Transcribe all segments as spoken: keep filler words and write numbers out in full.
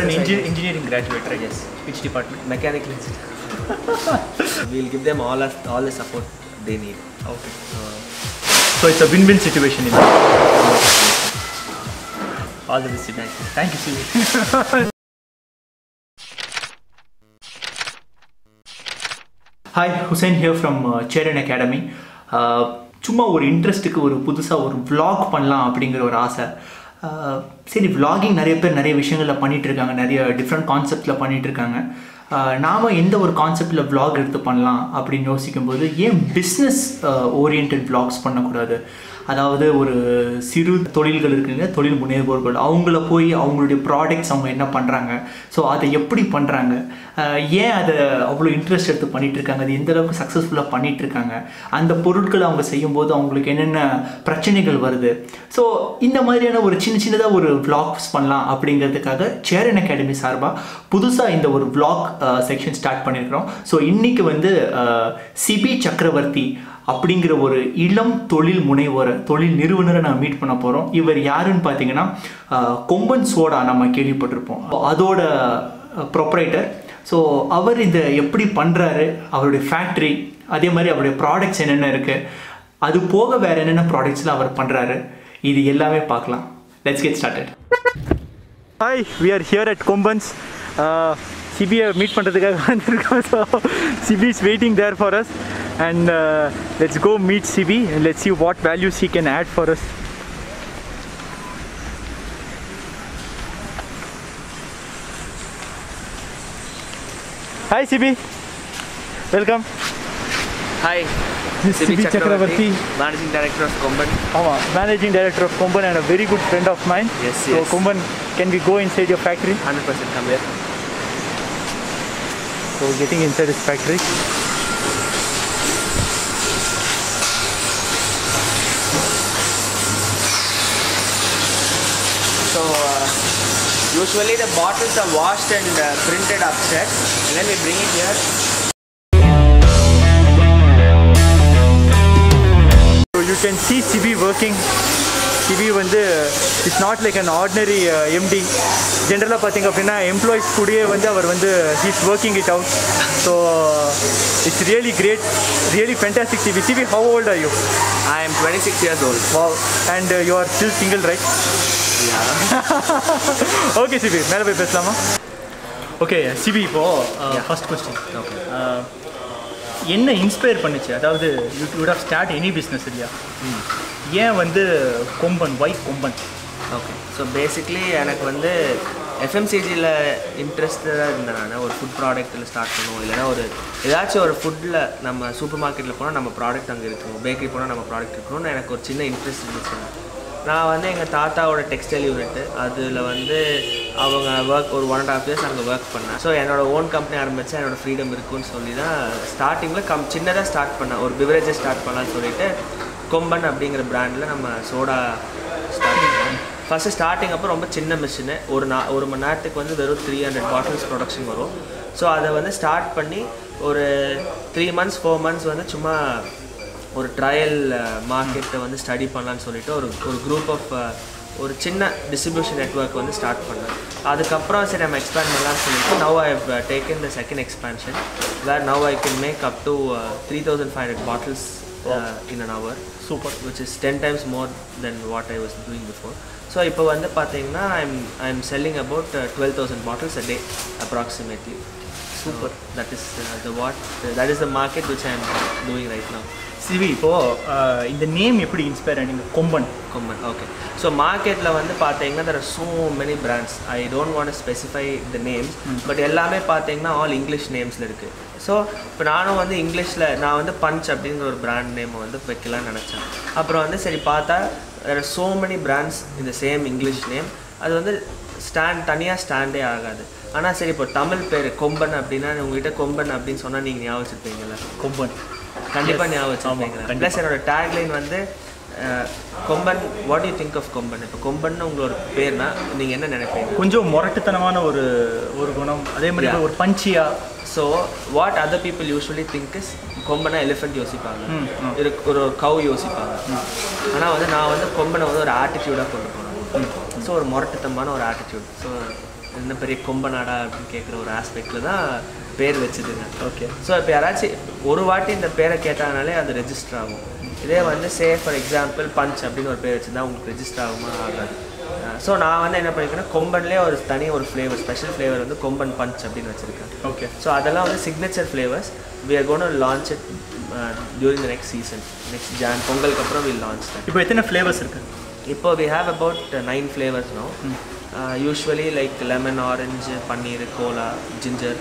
an engi- engineering graduate, right? Yes. Which department? Mechanical engineering. We'll give them all, us, all the support they need. Okay. Uh, so it's a win-win situation in that. All the best. Thank you, Sivi. Hi, Hussein here from uh, Cherian Academy. Uh, சும்மா ஒரு இன்ட்ரெஸ்ட்டுக்கு ஒரு புதுசாக ஒரு vlog பண்ணலாம் அப்படிங்கிற ஒரு ஆசை. சரி, vlogging நிறைய பேர் நிறைய விஷயங்களில் பண்ணிகிட்டு இருக்காங்க, நிறைய டிஃப்ரெண்ட் கான்செப்டில் பண்ணிகிட்டு இருக்காங்க. நாம் எந்த ஒரு கான்செப்டில் vlog எடுத்து பண்ணலாம் அப்படின்னு யோசிக்கும்போது ஏன் பிஸ்னஸ் ஓரியன்ட் vlogs பண்ணக்கூடாது? அதாவது ஒரு சிறு தொழில்கள் இருக்குங்க, தொழில் முனைவோர்கள், அவங்கள போய் அவங்களுடைய ப்ராடக்ட்ஸ் அவங்க என்ன பண்ணுறாங்க, ஸோ அதை எப்படி பண்ணுறாங்க, ஏன் அதை அவ்வளோ இன்ட்ரெஸ்ட் எடுத்து பண்ணிகிட்டு இருக்காங்க, அது எந்த அளவுக்கு சக்ஸஸ்ஃபுல்லாக பண்ணிகிட்டு இருக்காங்க, அந்த பொருட்களை அவங்க செய்யும்போது அவங்களுக்கு என்னென்ன பிரச்சனைகள் வருது, ஸோ இந்த மாதிரியான ஒரு சின்ன சின்னதாக ஒரு vlogs பண்ணலாம் அப்படிங்கிறதுக்காக சேரன் அகாடமி சார்பாக புதுசாக இந்த ஒரு vlog செக்ஷன் ஸ்டார்ட் பண்ணியிருக்கிறோம். ஸோ இன்றைக்கி வந்து சிபி சக்கரவர்த்தி அப்படிங்கிற ஒரு இளம் தொழில் முனைவோரை, தொழில் நிறுவனரை நான் மீட் பண்ண போகிறோம். இவர் யாருன்னு பார்த்தீங்கன்னா கொம்பன் சோடா நம்ம கேள்விப்பட்டிருப்போம், அதோட ப்ரொப்ரைட்டர். ஸோ அவர் இதை எப்படி பண்ணுறாரு, அவருடைய ஃபேக்ட்ரி, அதே மாதிரி அவருடைய ப்ராடக்ட்ஸ் என்னென்ன இருக்குது, அது போக வேறு என்னென்ன ப்ராடக்ட்ஸ்லாம் அவர் பண்ணுறாரு, இது எல்லாமே பார்க்கலாம். Let's get started. Hi, we are here at கொம்பன்ஸ். சிபியை மீட் பண்ணுறதுக்காக வந்திருக்கோம். So Sibi is waiting there for us. And uh, let's go meet Sibi and let's see what values he can add for us. Hi Sibi, welcome. Hi, Sibi Chakravarti, Managing Director of Komban. Ama, Managing Director of Komban and a very good friend of mine. Yes, so, yes. Komban, can we go inside your factory? one hundred percent come here. So getting inside his factory. So uh, usually the bottles are washed and uh, printed upstairs, and then we bring it here. So you can see Sibi working. Sibi வந்து it's not like an ordinary uh, M D. Generally பார்த்தீங்க அப்படின்னா employees கூடயே வந்து அவர் வந்து he's working it out. So uh, it's really great, really fantastic. Sibi, Sibi, how old are you? I am twenty-six years old. Wow, and uh, you are still single, right? Yeah. Okay, Sibi, மேலே போய் பேசலாமா? Okay Sibi, இப்போ first question, என்ன inspire பண்ணுச்சு? அதாவது you would have start any business இல்லையா, ஏன் வந்து கொம்பன், வை கொம்பன்? ஓகே, ஸோ பேசிக்லி எனக்கு வந்து எஃப்எம்சிஜியில் இன்ட்ரெஸ்டடாக இருந்தேன். நான் ஒரு ஃபுட் ப்ராடக்ட்டில் ஸ்டார்ட் பண்ணுவோம், இல்லைனா ஒரு ஏதாச்சும் ஒரு ஃபுட்டில் நம்ம சூப்பர் மார்க்கெட்டில் போனால் நம்ம ப்ராடக்ட் அங்கே இருக்கணும், பேக்கரி போனால் நம்ம ப்ராடக்ட் இருக்கணும்னு எனக்கு ஒரு சின்ன இன்ட்ரெஸ்ட் இருந்துச்சு. நான் வந்து எங்கள் தாத்தாவோட டெக்ஸ்டைல் யூனிட்டு, அதில் வந்து அவங்க ஒர்க் ஒரு ஒன் அண்ட் ஹாஃப் இயர்ஸ் அங்கே ஒர்க் பண்ணேன். ஸோ என்னோடய ஓன் கம்பெனி ஆரம்பித்தேன், என்னோடய ஃப்ரீடம் இருக்குன்னு சொல்லி தான் ஸ்டார்டிங்கில் கம் சின்னதாக ஸ்டார்ட் பண்ணேன், ஒரு பிவரேஜை ஸ்டார்ட் பண்ணலான்னு சொல்லிட்டு கொம்பன் அப்படிங்கிற பிராண்டில் நம்ம சோடா ஸ்டார்ட் பண்ணோம். ஃபஸ்ட்டு ஸ்டார்டிங் அப்போ ரொம்ப சின்ன மிஷினு, ஒரு நா ஒரு மணி நேரத்துக்கு வந்து வெறும் த்ரீ ஹண்ட்ரட் பாட்டில்ஸ் ப்ரொடக்ஷன் வரும். ஸோ அதை வந்து ஸ்டார்ட் பண்ணி ஒரு த்ரீ மந்த்ஸ் ஃபோர் மந்த்ஸ் வந்து சும்மா ஒரு ட்ரையல் மார்க்கெட்டை வந்து ஸ்டடி பண்ணலான்னு சொல்லிட்டு ஒரு ஒரு குரூப் ஆஃப் ஒரு சின்ன டிஸ்ட்ரிபியூஷன் நெட்ஒர்க் வந்து ஸ்டார்ட் பண்ணேன். அதுக்கப்புறம் சரி நம்ம எக்ஸ்பேண்ட் பண்ணலான்னு சொல்லிட்டு now I have taken the second expansion where now I can make up to three thousand five hundred bottles in an hour. Super, which is ten times more than what I was doing before. So இப்போ வந்து பார்த்தீங்கன்னா I'm I am selling about twelve thousand bottles a day approximately. Super. That is uh, the what uh, that is the market which I am doing right now. Sibi, இப்போது இந்த name எப்படி inspire ஆனீங்க? கொம்பன். கொம்பன், okay. So மார்க்கெட்டில் வந்து பார்த்தீங்கன்னா there are so many brands. I don't want to specify the names, but எல்லாமே பார்த்தீங்கன்னா all English நேம்ஸில் இருக்குது. So இப்போ நானும் வந்து இங்கிலீஷில் நான் வந்து பஞ்ச் அப்படிங்கிற ஒரு பிராண்ட் நேமை வந்து வைக்கலான்னு நினச்சேன். அப்புறம் வந்து சரி பார்த்தா there are so many brands in the same English name. அது வந்து ஸ்டாண்ட் தனியாக ஸ்டாண்டே ஆகாது. ஆனால் சரி இப்போ தமிழ் பேர் கொம்பன் அப்படின்னா உங்கள்கிட்ட கொம்பன் அப்படின்னு சொன்னால் நீங்கள் ஞாபகம் வச்சுருப்பீங்களா? கொம்பன் கண்டிப்பாக ஞாபகம் வச்சுருப்பீங்களா? ப்ளஸ் என்னோடய டேக்லைன் வந்து கொம்பன், வாட் யூ திங்க் ஆஃப் கொம்பன். இப்போ கொம்பன் உங்களோட பேர்னா நீங்கள் என்ன நினைப்பீங்க? கொஞ்சம் முரட்டுத்தனமான ஒரு ஒரு குணம், அதே மாதிரி ஒரு பஞ்சியா. So what other people usually think is கொம்பனை எலிஃபென்ட் யோசிப்பாங்க, ஒரு கவ் யோசிப்பாங்க. ஆனால் வந்து நான் வந்து கொம்பனை வந்து ஒரு ஆட்டிடியூடாக கொண்டு போனேன். ஸோ ஒரு முரட்டுத்தனமான ஒரு ஆட்டிடியூட். ஸோ என்ன பெரிய கொம்பனாடா அப்படின்னு கேட்குற ஒரு ஆஸ்பெக்டில் தான் பேர் வச்சுதுங்க. ஓகே. ஸோ இப்போ யாராச்சும் ஒரு வாட்டி இந்த பேரை கேட்டாங்கனாலே அது ரெஜிஸ்டர் ஆகும். இதே வந்து சே ஃபார் எக்ஸாம்பிள் பஞ்ச் அப்படின்னு ஒரு பேர் வச்சுருந்தா உங்களுக்கு ரெஜிஸ்டர் ஆகுமா ஆகாது. ஸோ நான் வந்து என்ன பண்ணியிருக்கேன்னா கொம்பன்லேயே ஒரு தனி ஒரு ஃப்ளேவர் ஸ்பெஷல் ஃப்ளேவர் வந்து கொம்பன் பஞ்ச் அப்படின்னு வச்சுருக்கேன். ஓகே. ஸோ அதெல்லாம் வந்து signature flavours. We are going to launch it during the next season. Next Jan பொங்கலுக்கு அப்புறம் வில் லான்ச் தட். இப்போ எத்தனை ஃப்ளேவர்ஸ் இருக்குது? இப்போ we have about nine flavours no. Usually like lemon, orange, panneer, cola, ginger,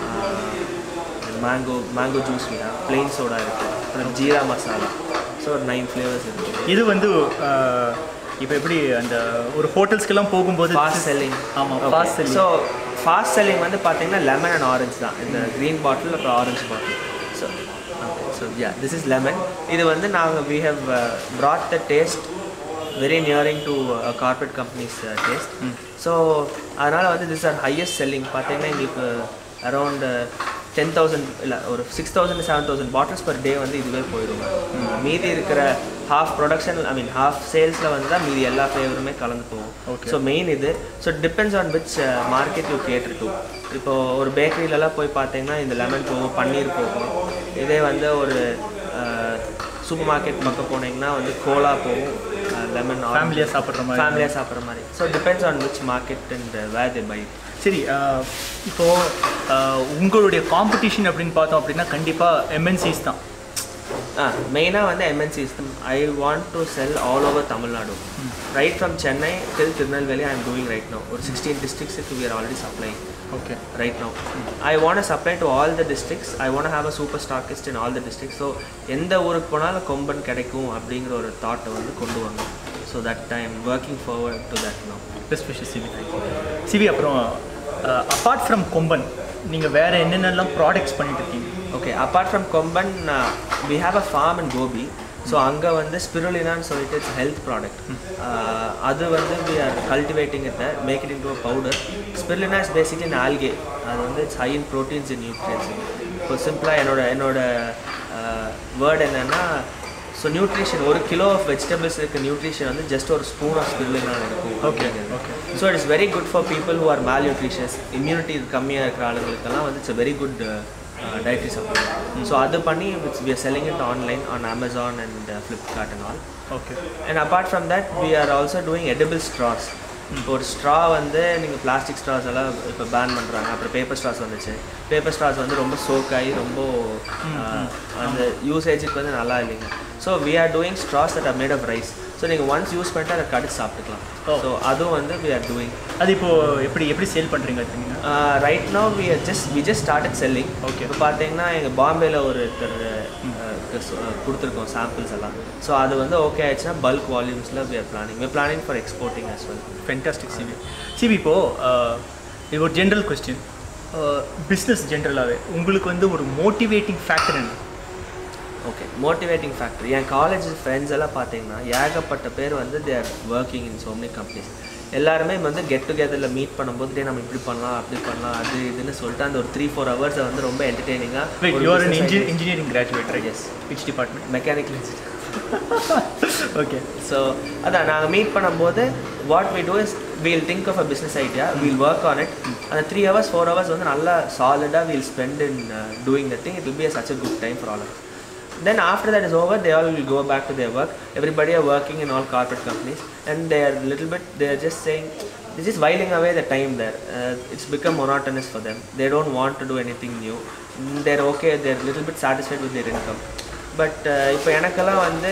mango mango juice we have, plain soda இருக்குது, அப்புறம் jeera masala. So nine flavours இருக்குது. இது வந்து இப்போ எப்படி அந்த ஒரு ஹோட்டல்ஸ்க்கெல்லாம் போகும்போது ஃபாஸ்ட் செல்லிங். ஆமாம், fast selling. So fast selling வந்து பார்த்தீங்கன்னா லெமன் அண்ட் ஆரஞ்சு தான். இந்த க்ரீன் பாட்டில் அப்புறம் orange bottle. So so ya this is lemon. இது வந்து நாங்கள் we have brought the taste very nearing to a corporate company's uh, taste. So அதனால் வந்து திஸ் ஆர் ஹையஸ்ட் செல்லிங். பார்த்தீங்கன்னா எங்களுக்கு அரௌண்ட் டென் தௌசண்ட் இல்லை ஒரு six thousand seven thousand bottles per day வந்து இதுவே போயிடுங்க. மீதி இருக்கிற half production I mean half சேல்ஸில் வந்து தான் மீதி எல்லா ஃப்ளேவருமே கலந்து போகும். ஸோ மெயின் இது. So depends on which market you cater to. இப்போது ஒரு பேக்கரியிலலாம் போய் பார்த்தீங்கன்னா இந்த லெமன் போகும், பன்னீர் போகும். இதே வந்து ஒரு சூப்பர் மார்க்கெட் பக்கம் போனீங்கன்னா வந்து கோலா போகும், லெமன் ஃபேமிலியாக சாப்பிட்ற மாதிரி ஃபேமிலியாக சாப்பிட்ற மாதிரி. So depends on which market and where they buy. சரி, இப்போது உங்களுடைய காம்படிஷன் அப்படின்னு பார்த்தோம் அப்படின்னா கண்டிப்பாக எம்என்சிஸ் தான். ஆ மெயினாக வந்து எம்என்சிஸ் தான். I want to sell all over Tamil Nadu. Right from Chennai till Tirunelveli I am doing right now. ஒரு சிக்ஸ்டீன் டிஸ்ட்ரிக்ஸுக்கு we are already supplying. Okay. Right now I want supply to all the districts. I want have a super stockist in all the districts. So எந்த ஊருக்கு போனாலும் கொம்பன் கிடைக்கும் அப்படிங்கிற ஒரு தாட்டை வந்து கொண்டு வாங்க. So that I am working forward to that no. Best wishes Sibi. Sibi, அப்புறம் அப்பார்ட் ஃப்ரம் கொம்பன் நீங்கள் வேறு என்னென்னலாம் ப்ராடக்ட்ஸ் பண்ணிட்டு இருக்கீங்க? Okay. Apart from Komban we have a farm in Gobi. So அங்கே வந்து ஸ்பிருலினான்னு சொல்லிட்டு இட்ஸ் ஹெல்த் ப்ராடக்ட். அது வந்து we are cultivating it there, make it into a powder. Spirulina is basically in algae. அது வந்து it's high in proteins and nutrients. இப்போ சிம்பிளாக என்னோட என்னோட வேர்ட் என்னென்னா, ஸோ நியூட்ரிஷன் ஒரு கிலோ ஆஃப் வெஜிடபிள்ஸ் இருக்க நியூட்ரிஷன் வந்து ஜஸ்ட் ஒரு ஸ்பூன் ஆஃப் ஸ்பிருலினா இருக்கும். Okay. Okay. So it is very good for people who are malnutritious. Immunity கம்மியாக இருக்கிற ஆளுங்களுக்கெல்லாம் வந்து it's a very good Uh, dietary supplement. Mm. So other pani which we are selling it online on Amazon and uh, Flipkart and all. Okay. And apart from that we are also doing edible straws. ஒரு straw வந்து நீங்கள் plastic straws எல்லாம் இப்போ ban பண்ணுறாங்க. அப்புறம் paper straws வந்துச்சு. Paper straws வந்து ரொம்ப சோக்காகி ரொம்ப அந்த யூசேஜுக்கு வந்து நல்லா இல்லைங்க. So we are doing straws that are made of rice. So நீங்கள் ஒன்ஸ் யூஸ் பண்ணிட்டு அதை கடிச்சு சாப்பிட்டுக்கலாம். ஸோ அதுவும் வந்து வி ஆர் டூயிங். அது இப்போது எப்படி எப்படி சேல் பண்ணுறீங்க? Right now we are just we just started selling. Okay. இப்போ பார்த்தீங்கன்னா எங்கள் பாம்பேயில் ஒருத்தர் கொடுத்துருக்கோம் சாம்பிள்ஸ் எல்லாம். ஸோ அது வந்து ஓகே ஆயிடுச்சுன்னா பல்க் வால்யூம்ஸில் we are planning we are planning for exporting as well. Fantastic Sibi. Sibi, இப்போது இது ஒரு ஜென்ரல் கொஸ்டின். பிஸ்னஸ் ஜென்ரலாகவே உங்களுக்கு வந்து ஒரு மோட்டிவேட்டிங் ஃபேக்டர் என்ன? ஓகே. மோட்டிவேட்டிங் ஃபேக்டர் என் காலேஜ் ஃப்ரெண்ட்ஸ் எல்லாம் பார்த்தீங்கன்னா ஏகப்பட்ட பேர் வந்து they are working in so many companies. எல்லாருமே வந்து கெட் டுகெதரில் மீட் பண்ணும்போது டே நம்ம இப்படி பண்ணலாம் அப்படி பண்ணலாம் அது இதுன்னு சொல்லிட்டு அந்த ஒரு த்ரீ ஃபோர் ஹவர்ஸை வந்து ரொம்ப என்டர்டெய்னிங்காக. Engineering graduate right? Yes. Which department? Mechanical engineer. Okay. So அதான் நாங்கள் மீட் பண்ணும்போது what we do is we'll think of a business idea, we'll work on it. அந்த த்ரீ ஹவர்ஸ் ஃபோர் ஹவர்ஸ் வந்து நல்லா சாலிடாக we'll spend in doing the thing. It will be a such a good time for all. Then after that is over, they all will go back to their work. Everybody are working in all corporate companies, and they are little bit, they are just saying, they're just whiling away the time there. Uh, it's become monotonous for them. They don't want to do anything new. They're okay, they're little bit satisfied with their income. But இப்போ எனக்கெல்லாம் வந்து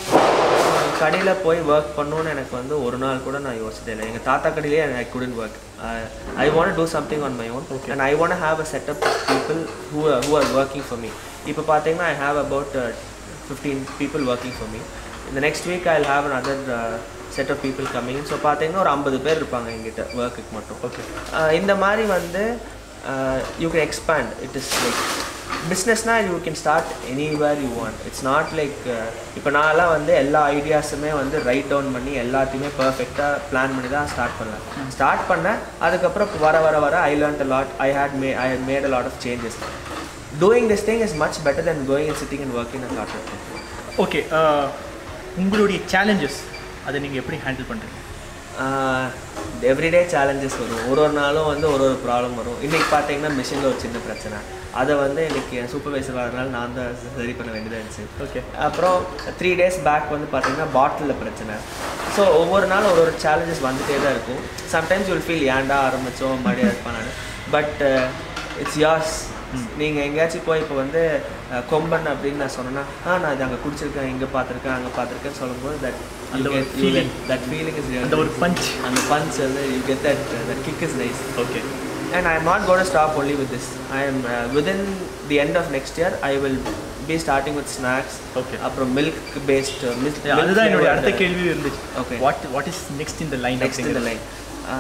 கடையில் போய் work பண்ணணுன்னு எனக்கு வந்து ஒரு நாள் கூட நான் யோசிச்சதே இல்லை. எங்கள் தாத்தா கடையிலே ஐ couldn't work. I want to do something on my own. Okay. And I want to have a setup of people who are, who are working for me. இப்போ பார்த்தீங்கன்னா I have about uh, fifteen people working for me. In the next week I'll have another uh, set of people coming in. So பார்த்தீங்கன்னா ஒரு ஐம்பது பேர் இருப்பாங்க எங்கிட்ட ஒர்க்குக்கு மட்டும். ஓகே. இந்த மாதிரி வந்து you can expand. It is like பிஸ்னஸ்னா you can start anywhere you want. It's not like இப்போ நான்லாம் வந்து எல்லா ஐடியாஸுமே வந்து ரைட் டவுன் பண்ணி எல்லாத்தையுமே பர்ஃபெக்டாக பிளான் பண்ணி தான் ஸ்டார்ட் பண்ணேன். ஸ்டார்ட் பண்ணேன் அதுக்கப்புறம் வர வர வர I learnt a lot. I had may I had made a lot of changes. Doing this thing is much better than going and sitting and working in a corporate company. Okay. உங்களுடைய challenges அதை நீங்கள் எப்படி handle பண்ணுறீங்க? Everyday challenges வரும், ஒரு ஒரு நாளும் வந்து ஒரு ஒரு ப்ராப்ளம் வரும். இன்றைக்கி பார்த்தீங்கன்னா மிஷினில் ஒரு சின்ன பிரச்சனை, அதை வந்து இன்றைக்கி என் சூப்பர்வைசர் வரதுனால நான் தான் சரி பண்ண வேண்டியதாக இருந்துச்சு. ஓகே. அப்புறம் த்ரீ டேஸ் பேக் வந்து பார்த்தீங்கன்னா பாட்டிலில் பிரச்சனை. ஸோ ஒவ்வொரு நாளும் ஒரு ஒரு சேலஞ்சஸ் வந்துகிட்டே தான் இருக்கும். சம்டைம்ஸ் யூல் ஃபீல் ஏன்டா ஆரம்பித்தோம் மறுபடியும் இருப்பான் நான். But it's yours. நீங்கள் எங்கேயாச்சும் போய் இப்போ வந்து கொம்பன் அப்படின்னு நான் சொன்னேன்னா, ஆ நான் இது அங்கே குடிச்சிருக்கேன், இங்கே பார்த்துருக்கேன், அங்கே பார்த்துருக்கேன்னு சொல்லும்போது தட் அந்த ஒரு ஃபீலிங் தட் ஃபீலிங் இஸ் அந்த ஒரு பஞ்ச் அந்த பஞ்ச் வந்து you get that that kick is nice. Okay. And I am not going to stop only with this. I am uh, within the end of next year I will be starting with snacks. Okay. அப்புறம் milk based uh, milk. அதுதான் என்னோட அடுத்த கேள்வி இருந்துச்சு. Okay. What what is next in the line? Next in the line.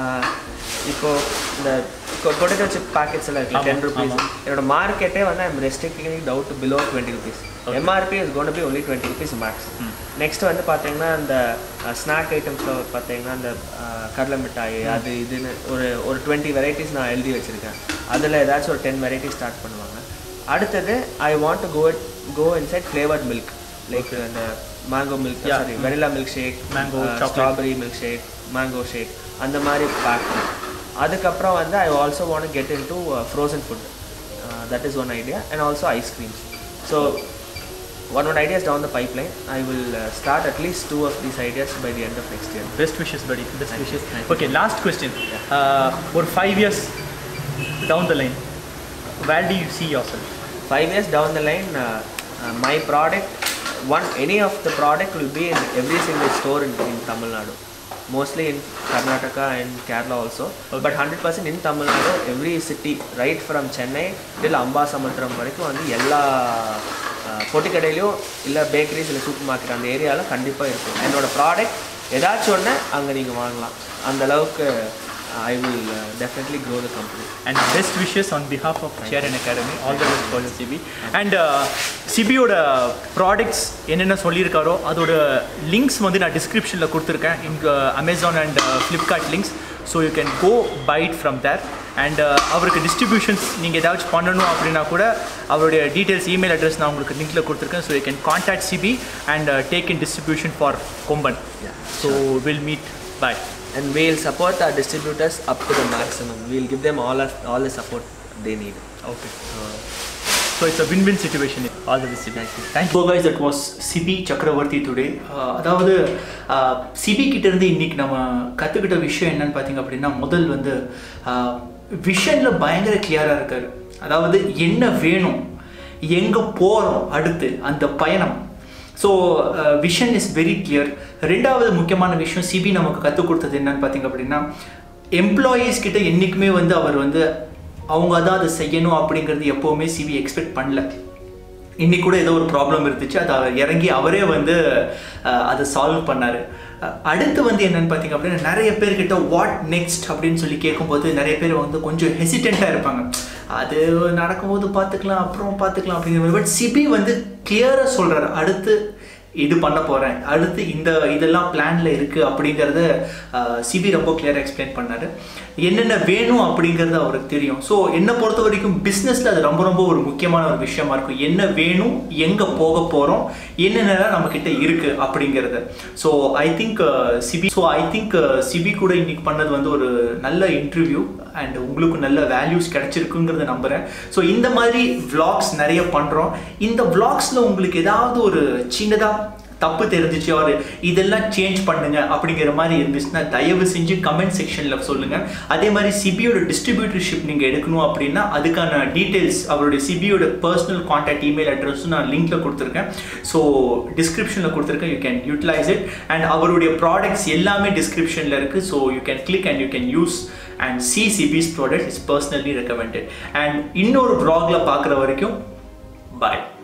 இப்போ இந்த potato chip packets எல்லாம் இருக்குது டென் ருபீஸ். என்னோட மார்க்கெட்டே வந்து I'm restricting it out below twenty rupees. MRP is gonna be only twenty rupees max. Next வந்து பார்த்தீங்கன்னா இந்த ஸ்நாக் ஐட்டம்ஸில் பார்த்தீங்கன்னா இந்த கடலை மிட்டாய் அது இதுன்னு ஒரு ஒரு டுவெண்ட்டி வெரைட்டிஸ் நான் எழுதி வச்சுருக்கேன். அதில் ஏதாச்சும் ஒரு டென் வெரைட்டிஸ் ஸ்டார்ட் பண்ணுவாங்க. அடுத்தது I want to go it go inside flavoured milk, like அந்த mango milk, sorry vanilla milk shake, mango strawberry milk shake, mango shake, அந்த மாதிரி பேக். அதுக்கப்புறம் வந்து I also want to get in to frozen food. That is one idea. And also ice creams. So one more ideas down the pipeline. I will uh, start at least two of these ideas by the end of next year. Best wishes, buddy. Best Thank wishes. You. Okay, last question. Yeah. Uh, for five years down the line, where do you see yourself? Five years down the line, uh, uh, my product, one any of the product will be in every single store in, in Tamil Nadu. Mostly in Karnataka and Kerala also. Okay. But one hundred percent in Tamil Nadu, every city, right from Chennai till Ambasamandram வரைக்கும் வந்து எல்லா பொட்டி கடையிலையும் இல்லை bakeries இல்லை super market அந்த ஏரியாவில் கண்டிப்பாக இருக்கும். என்னோட ப்ராடக்ட் ஏதாச்சும் ஒன்று அங்கே நீங்கள் வாங்கலாம். அந்த அளவுக்கு I will uh, definitely grow the company. And best wishes on behalf of Charan Academy. All the best for C B. And uh, C B ஓட ப்ராடக்ட்ஸ் என்னென்ன சொல்லியிருக்காரோ அதோட லிங்க்ஸ் வந்து நான் டிஸ்கிரிப்ஷனில் கொடுத்துருக்கேன். இங்கே Amazon and Flipkart links. So you can go buy it from there. And அவருக்கு டிஸ்ட்ரிபியூஷன்ஸ் நீங்கள் ஏதாச்சும் பண்ணணும் அப்படின்னா கூட அவருடைய டீட்டெயில்ஸ் இமெயில் அட்ரஸ் நான் உங்களுக்கு லிங்க்கில் கொடுத்துருக்கேன். So you can contact C B and take in distribution for Komban. So will meet. Bye. And we'll support our distributors up to the maximum. We'll give them all of, all the support they need. Okay. Uh, so it's a win-win situation. All the best. Thank you. Thank you. So guys, that was C B Chakravarti today. அதாவது C B கிட்ட இருந்து இன்னைக்கு நம்ம கற்றுக்கிட்ட விஷயம் என்னன்னு பார்த்தீங்க அப்படின்னா, முதல் வந்து விஷனில் பயங்கர கிளியராக இருக்காரு. அதாவது என்ன வேணும், எங்கே போகிறோம், அடுத்து அந்த பயணம். So vision is very clear. ரெண்டாவது முக்கியமான விஷயம் C B நமக்கு கற்றுக் கொடுத்தது என்னன்னு பார்த்தீங்க அப்படின்னா, எம்ப்ளாயீஸ் கிட்ட என்றைக்குமே வந்து அவர் வந்து அவங்க தான் அதை செய்யணும் அப்படிங்கிறது எப்போவுமே C B எக்ஸ்பெக்ட் பண்ணல. இன்னைக்கு கூட ஏதோ ஒரு ப்ராப்ளம் இருந்துச்சு, அதை இறங்கி அவரே வந்து அதை சால்வ் பண்ணார். அடுத்து வந்து என்னென்னு பார்த்தீங்க அப்படின்னா, நிறைய பேர்கிட்ட வாட் நெக்ஸ்ட் அப்படின்னு சொல்லி கேட்கும்போது நிறைய பேர் வந்து கொஞ்சம் ஹெசிடெண்ட்டாக இருப்பாங்க. அது நடக்கும்போது பார்த்துக்கலாம், அப்புறம் பார்த்துக்கலாம் அப்படிங்கிற மாதிரி. பட் C B வந்து கிளியராக சொல்கிறார், அடுத்து இது பண்ண போகிறேன், அடுத்து இந்த இதெல்லாம் பிளானில் இருக்குது அப்படிங்கிறத C B ரொம்ப கிளியராக எக்ஸ்பிளைன் பண்ணார். என்னென்ன வேணும் அப்படிங்கிறது அவருக்கு தெரியும். ஸோ என்னை பொறுத்த வரைக்கும் பிஸ்னஸில் அது ரொம்ப ரொம்ப ஒரு முக்கியமான ஒரு விஷயமா இருக்கும். என்ன வேணும், எங்கே போக போகிறோம், என்னென்னலாம் நம்மக்கிட்ட இருக்குது அப்படிங்கிறது. So I think C B so I think C B கூட இன்னைக்கு பண்ணது வந்து ஒரு நல்ல இன்டர்வியூ அண்ட் உங்களுக்கு நல்ல வேல்யூஸ் கிடைச்சிருக்குங்கிறத நம்புகிறேன். ஸோ இந்த மாதிரி விளாக்ஸ் நிறைய பண்ணுறோம். இந்த விளாக்ஸில் உங்களுக்கு ஏதாவது ஒரு சின்னதாக தப்பு தெரிஞ்சிச்சு, ஒரு இதெல்லாம் சேஞ்ச் பண்ணுங்க அப்படிங்கிற மாதிரி இருந்துச்சுன்னா தயவு செஞ்சு கமெண்ட் செக்ஷனில் சொல்லுங்கள். அதே மாதிரி C B யோட டிஸ்ட்ரிபியூட்டர்ஷிப் நீங்கள் எடுக்கணும் அப்படின்னா அதுக்கான டீட்டெயில்ஸ், அவருடைய C B யோட பர்சனல் கான்டாக்ட் இமெயில் அட்ரஸும் நான் லிங்க்கில் கொடுத்துருக்கேன். ஸோ டிஸ்கிரிப்ஷனில் கொடுத்துருக்கேன். You can utilize it. And அவருடைய ப்ராடக்ட்ஸ் எல்லாமே டிஸ்கிரிப்ஷனில் இருக்குது. So you can click and you can use and see C B's product is personally recommended. And இன்னொரு vlogல பார்க்குற வரைக்கும் bye.